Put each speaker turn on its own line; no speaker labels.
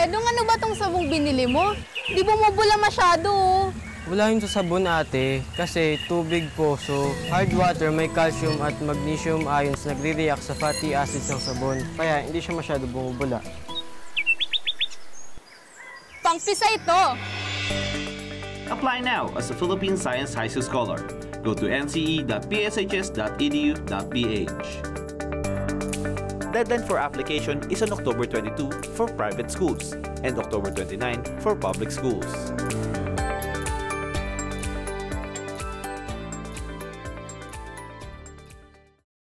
ano ba tong sabong binili mo? Di bumubula masyado.
Wala yun sa sabon, ate. Kasi tubig po, so hard water, may calcium at magnesium ions nagre-react sa fatty acids ng sabon. Kaya hindi siya masyado bumubula.
Pangpisa ito!
Apply now as a Philippine Science High School Scholar. Go to nce.pshs.edu.ph. Deadline for application is on October 22 for private schools and October 29 for public schools.